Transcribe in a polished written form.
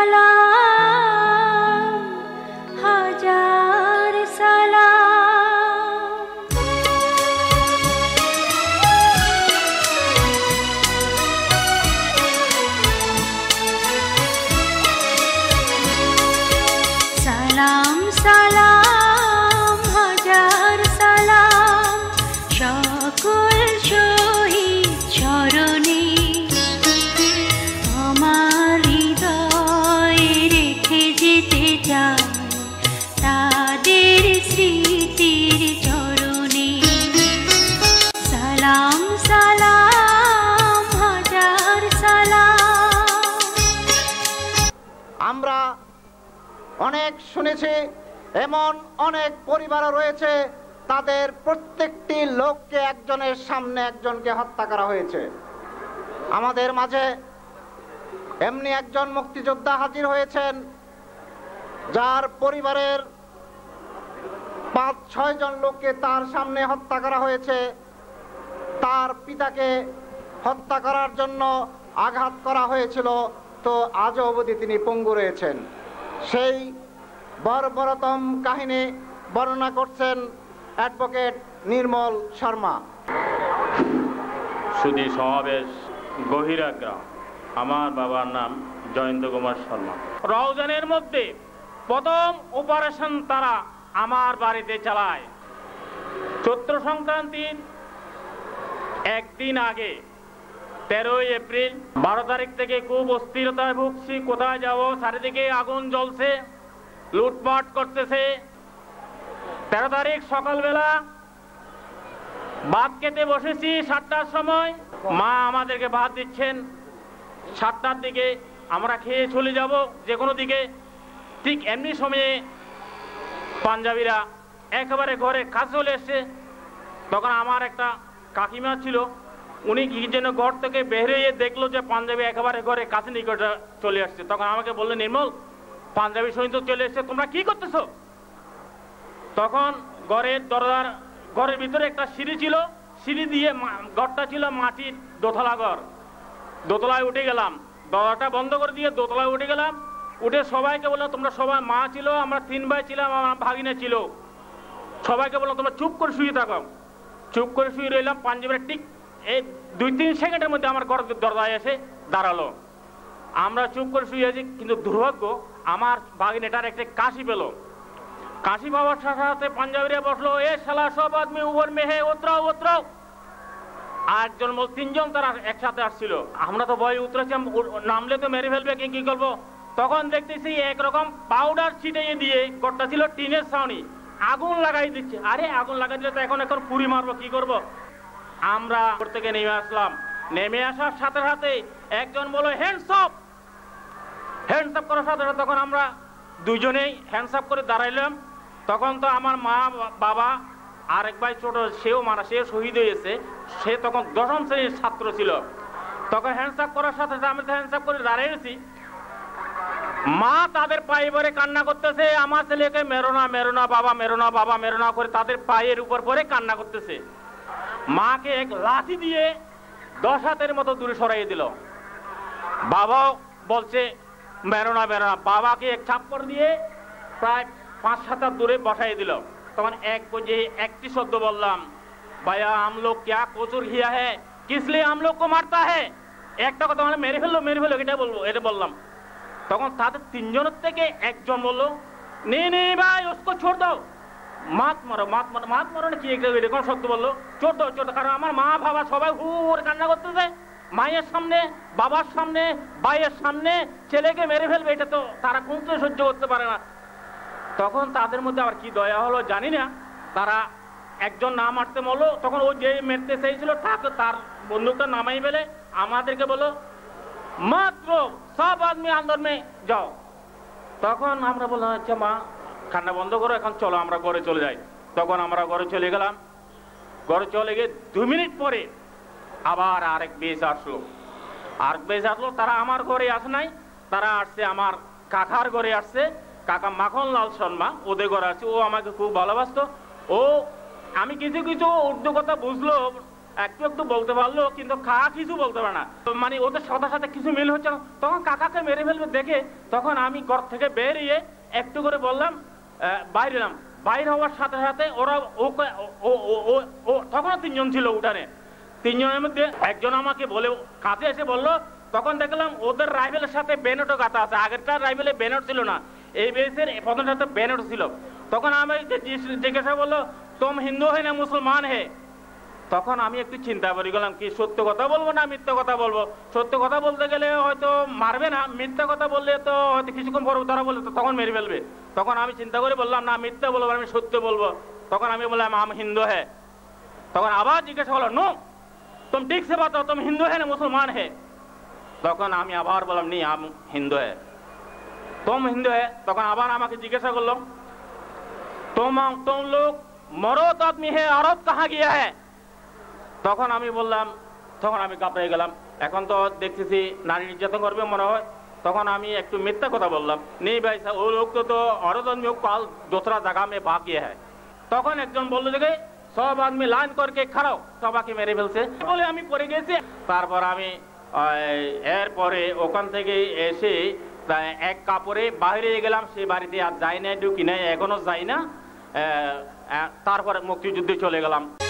সালাম হাজার সালাম সালাম সালাম হাজার সালাম সকল শহীদ চরণে আমার হৃদয়ে রেখে যেতে চাই তাদের স্মৃতির চরণে সালাম সালাম হাজার সালাম। আমরা অনেক শুনেছি এমন অনেক পরিবার রয়েছে তাদের প্রত্যেকটি লোককে একজনের সামনে একজনকে হত্যা করা হয়েছে। আমাদের মাঝে এমনি একজন মুক্তিযোদ্ধা হাজির হয়েছেন যার পরিবারের ৫-৬ জন লোককে তার সামনে হত্যা করা হয়েছে। তার পিতাকে হত্যা করার জন্য আঘাত করা হয়েছিল, তো আজও অবধি তিনি পঙ্গু রয়েছেন। সেই বর্বরতম কাহিনী বর্ণনা করছেন অ্যাডভোকেট নির্মল শর্মা। সুধী সমাবেশ গহিরা গ্রাম। আমার বাবার নাম জয়ন্ত কুমার শর্মা। রওজানের মধ্যে প্রথম অপারেশন তারা আমার বাড়িতে চালায়। চৈত্র সংক্রান্তির একদিন আগে 13 এপ্রিল 12 তারিখ থেকে খুব অস্থিরতায় ভুগছি। কোথায় যাব, চারিদিকে আগুন জ্বলছে, লুটপাট করতেছে। 13 তারিখ সকালবেলা ভাত খেতে বসেছি 7টার সময়। মা আমাদেরকে ভাত দিচ্ছেন। 7টার দিকে আমরা খেয়ে চলে যাব যে কোনো দিকে। ঠিক এমনি সময়ে পাঞ্জাবিরা একেবারে ঘরে কাছে চলে এসছে। তখন আমার একটা কাকিমা ছিল, উনি কি যেন ঘর থেকে বেরিয়ে দেখলো যে পাঞ্জাবি একেবারে ঘরে কাছে নিকটে চলে আসছে। তখন আমাকে বললো, নির্মল, পাঞ্জাবি সৈন্য চলে এসছে, তোমরা কি করতেছো? তখন ঘরের ভিতরে একটা সিঁড়ি ছিল, সিঁড়ি দিয়ে ঘরটা ছিল মাটির দোতলা ঘর। দোতলায় উঠে গেলাম, দরজাটা বন্ধ করে দিয়ে দোতলায় উঠে গেলাম। উঠে সবাইকে বললাম, তোমরা সবাই, মা ছিল, আমরা 3 ভাই ছিলাম, আমার ভাগিনা ছিল, সবাইকে বললাম তোমরা চুপ করে শুয়ে থাকো। চুপ করে শুয়ে রইলাম। পাঞ্জাবিরা ঠিক এই 2-3 সেকেন্ডের মধ্যে আমার ঘরের দরজায় এসে দাঁড়ালো। আমরা চুপ করে শুয়ে আছি, কিন্তু দুর্ভাগ্য আমার ভাগিনাটার একটা কাশি পেল। কাশি পাওয়ার সাথে সাথে পাঞ্জাবিরা বসলো, এ শালা সব আদমি উপর মেহে উতরাও উতরাও। আর একজন 3 জন তারা একসাথে আসছিল। আমরা তো ভয় উতরেছিলাম, নামলে তো মেরে ফেলবে, কি করবো। তখন দেখতেছি একরকম পাউডার ছিটিয়ে দিয়ে, ঘরটা ছিল টিনের ছাউনি, আগুন লাগাই দিচ্ছে। আরে আগুন লাগাই দিলে তো এখন পুরি মারবো, কি করব। আমরা ঘর থেকে নেমে আসলাম। নেমে আসার সাথে সাথে একজন বলল, হ্যান্ডস আপ। হ্যান্ডস আপ করার সাথে সাথে তখন আমরা দুজনেই হ্যান্ডস আপ করে দাঁড়াইলাম। তখন তো আমার মা, বাবা, আরেক ভাই ছোট, সেও শহীদ হয়েছে। সে তখন 10ম শ্রেণীর ছাত্র ছিল। তখন হ্যান্ডস আপ করার সাথে সাথে আমি তো হ্যান্ডস আপ করে দাঁড়িয়েছি। মা তাদের পায়ে পরে কান্না করতেছে, আমার ছেলেকে মেরো না, মেরো না বাবা, মেরো না বাবা, মেরো না করে তাদের পায়ের উপর পরে কান্না করতেছে। মাকে এক লাঠি দিয়ে 10 হাতের মতো দূরে সরাইয়ে দিল। বাবাও বলছে মেরো না, মেরো না। বাবাকে এক চাপ্পড় দিয়ে প্রায় 5-7 হাত দূরে বসাই দিল। তখন একটি শব্দ বললাম, ভাইয়া हम लोग क्या कसूर किया है, किस लिए हम लोग को मारता है। একটা কথা মানে মেরে ফেললো এটা বললাম। তখন তাদের 3 জনের থেকে একজন বললো, নে ভাই उसको छोड़ दो, মাত মারো না, কি এরকম শব্দ বললো, ছোট দাও। কারণ আমার মা বাবা সবাই হুড় কান্না করতেছে। মায়ের সামনে, বাবার সামনে, ভাইয়ের সামনে ছেলেকে মেরে ফেলবে, এটা তো তারা কোনটা সহ্য করতে পারে না। তখন তাদের মধ্যে আবার কি দয়া হলো জানি না, তারা একজন না মারতে বললো। তখন ও যে মেরতে চাইছিল তার বন্দুকটা নামাই ফেলে আমাদেরকে বললো, মাত্র সব আদমি আন্দর মে যাও। তখন আমরা বললাম, আচ্ছা মা, কান্না বন্ধ করো, এখন চলো আমরা ঘরে চলে যাই। তখন আমরা ঘরে চলে গেলাম। ঘরে চলে গিয়ে 2 মিনিট পরে আবার আরেক বেশ আসলো। তারা আমার ঘরে আসে নাই, তারা আসছে আমার কাকার ঘরে আসছে। কাকা মাখনলাল শর্মা, ওদের ঘরে আছে। ও আমাকে খুব ভালোবাসতো। ও আমি কিছু উর্দু কথা বুঝলো, একটু একটু বলতে পারলো, কিন্তু কাকা কিছু বলতে পারে না। মানে ওদের সাথে কিছু মিল হচ্ছে না। তখন কাকাকে মেরে ফেলবে দেখে তখন আমি ঘর থেকে বেরিয়ে একটু করে বললাম, বাইরে এলাম। বাইরে হওয়ার সাথে সাথে ওরা তখন 3 জন ছিল উঠানে। 3 জনের মধ্যে একজন আমাকে বলে কাছে এসে বললো, তখন দেখলাম ওদের রাইফেলের সাথে ব্যানটও গাঁথা আছে। আগেরটা রাইফেলে ব্যানট ছিল না, এই বেসের প্রথমটার সাথে ব্যানট ছিল। তখন আমি জিজ্ঞাসা করলো, তুম হিন্দু হে না মুসলমান হে? তখন আমি একটু চিন্তা করে গেলাম কি সত্য কথা বলবো না মিথ্যা কথা বলবো। সত্য কথা বলতে গেলে হয়তো মারবে না, মিথ্যা কথা বললে তো হয়তো কিছুক্ষণ পর তারা বলবে তো তখন মেরে ফেলবে। তখন আমি চিন্তা করে বললাম না, মিথ্যা বলবো, আমি সত্য বলবো। তখন আমি বললাম আম হিন্দু হ্যাঁ। তখন আবার জিজ্ঞাসা করলো, নো তুম ঠিক সে বাতাও, তুম হিন্দু হ্যাঁ না মুসলমান হে? তখন আমি আবার বললাম নি আম হিন্দু হ্যাঁ। তুম হিন্দু হ্যাঁ। তখন আবার আমাকে জিজ্ঞাসা করলো, তুম লোক মরদ আদমি হে, আরব কাহা গিয়া হ্যাঁ? তখন আমি বললাম, তখন আমি কাঁপড়ে গেলাম। এখন তো দেখতেছি নারী নির্যাতন করবে মনে হয়। তখন আমি একটু মিথ্যা কথা বললাম, নেই ভাই সাহেব ও লোক তো औरत आदमी काल दूसरा जगह में भाग गया है। তখন একজন বললো যে সব আদমি লাইন করকে খাড়াও, সবাইকে মেরে ফেলছে বলে আমি পড়ে গেছি। তারপর আমি এরপরে ওখান থেকে এসে এক কাপড়ে বাইরে গেলাম। সেই বাড়িতে আর যাই না, ঢুকি নাই, এখনো যাই না। তারপরে মুক্তিযুদ্ধে চলে গেলাম।